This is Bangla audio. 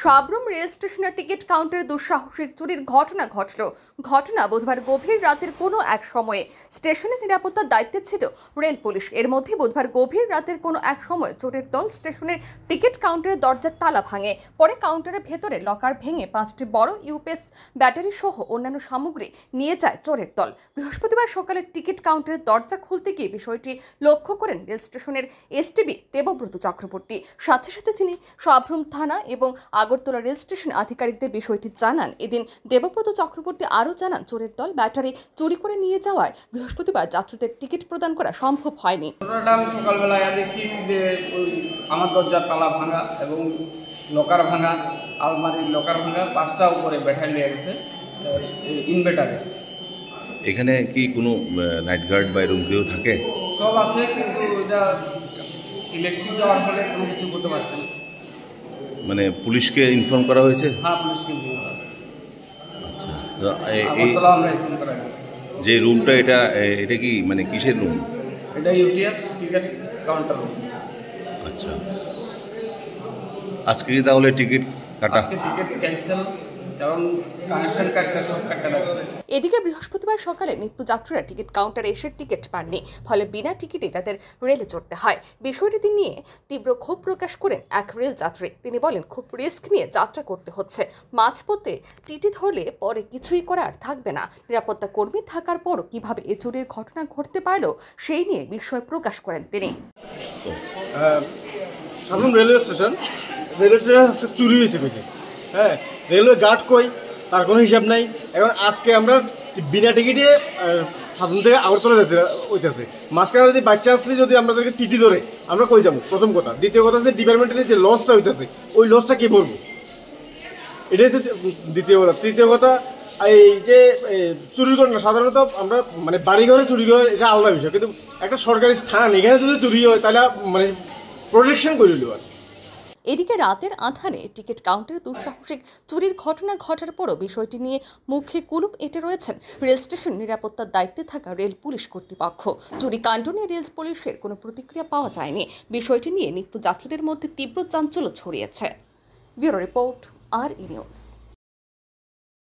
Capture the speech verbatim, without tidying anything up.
সাবরুম রেল স্টেশনের টিকিট কাউন্টারে দুঃসাহসিক চুরির ঘটনা ঘটল। ঘটনা বুধবার গভীর রাতের কোনো এক সময়ে। স্টেশনের নিরাপত্তার দায়িত্বে ছিল রেল পুলিশ। এর মধ্যে বুধবার গভীর রাতের কোনো এক সময় চোরের দল স্টেশনের টিকিট কাউন্টারের দরজার তালা ভাঙে। পরে কাউন্টারের ভেতরে লকার ভেঙে পাঁচটি বড় ইউপিএস ব্যাটারি সহ অন্যান্য সামগ্রী নিয়ে যায় চোরের দল। বৃহস্পতিবার সকালে টিকিট কাউন্টারের দরজা খুলতে গিয়ে বিষয়টি লক্ষ্য করেন রেল স্টেশনের এসটিবি দেবব্রত চক্রবর্তী। সাথে সাথে তিনি সাবরুম থানা এবং আগরতলা রেল স্টেশন আধিকারিকদের বিষয়টি জানান। এদিন দেবব্রত চক্রবর্তী আরও জানান, চোরের দল ব্যাটারি চুরি করে নিয়ে যাওয়ায় বৃহস্পতিবার যাত্রীদের টিকিট প্রদান করা সম্ভব হয়নি। আমি সকালবেলায় দেখি যে আমার দরজার তালা ভাঙা এবং লকার ভাঙা, আলমারির লকার ভাঙা, পাঁচটা উপরে ব্যাটারি লেগে গেছে ইনভার্টারে। এখানে কি কোনো নাইট গার্ড বা এরকম কেউ থাকে? সব আছে, কিন্তু ওইটা ইলেকট্রিক যাওয়ার ফলে কোনো কিছু করতে পারছে না। মানে পুলিশকে ইনফর্ম করা হয়েছে? হ্যাঁ, পুলিশকে ইনফর্ম করা। আচ্ছা, আগরতলা আমরা ইনফর্ম করা হয়েছে। যে রুমটা এটা এটা কি মানে কিসের রুম? এটা ইউটিএস টিকিট কাউন্টার রুম। আচ্ছা, আজকে কি তাহলে টিকিট কাটা? আজকে টিকিট ক্যান্সেল, কারণ কানেকশন কাটটা সব কাটা লাগছে। এদিকে বৃহস্পতিবার সকালে নিত্যযাত্রীরা টিকিট কাউন্টারে এসে টিকিট পাননি, ফলে বিনা টিকিটে তাদের রেলে চড়তে হয়। বিষয়টি নিয়ে তীব্র ক্ষোভ প্রকাশ করেন এক রেল যাত্রী। তিনি বলেন, খুব রিস্ক নিয়ে যাত্রা করতে হচ্ছে। মাঝপথে টিটি ধরলে পরে কিছুই করার থাকবে না। নিরাপত্তা কর্মী থাকার পরও কিভাবে এ চুরির ঘটনা ঘটতে পারল সেই নিয়ে বিস্ময় প্রকাশ করেন তিনি। Sabroom railway station railway station আজকে চুরি হয়েছে বেশি। হ্যাঁ, রেলওয়ে গার্ড কই তার কোনো হিসাব নাই। এখন আজকে আমরা বিনা টিকিটে সাবরুম থেকে আগরতলা যেতে হইতেছে। মাঝখানে যদি বাচ্চা আসলে যদি আমাদেরকে টিটি ধরে আমরা কই যাবো, প্রথম কথা। দ্বিতীয় কথা হচ্ছে ডিপার্টমেন্টের যে লসটা হইতেছে ওই লসটা কে ভরবো, এটাই হচ্ছে দ্বিতীয় কথা। তৃতীয় কথা, এই যে চুরি ঘটনা সাধারণত আমরা মানে বাড়ি ঘরে চুরি করে এটা আলাদা বিষয়, কিন্তু একটা সরকারি স্থান এখানে যদি চুরি হয় তাহলে মানে প্রোটেকশন করে দিল। এদিকে রাতের আঁধারে টিকিট কাউন্টারে দুঃসাহসিক চুরির ঘটনা ঘটার পরও বিষয়টি নিয়ে মুখে কুলুপ এঁটে রয়েছেন রেল স্টেশন নিরাপত্তার দায়িত্বে থাকা রেল পুলিশ কর্তৃপক্ষ। চুরি কাণ্ড নিয়ে রেল পুলিশের কোনো প্রতিক্রিয়া পাওয়া যায়নি। বিষয়টি নিয়ে নিত্যযাত্রীদের মধ্যে তীব্র চাঞ্চল্য ছড়িয়েছে। Bureau report, R E news.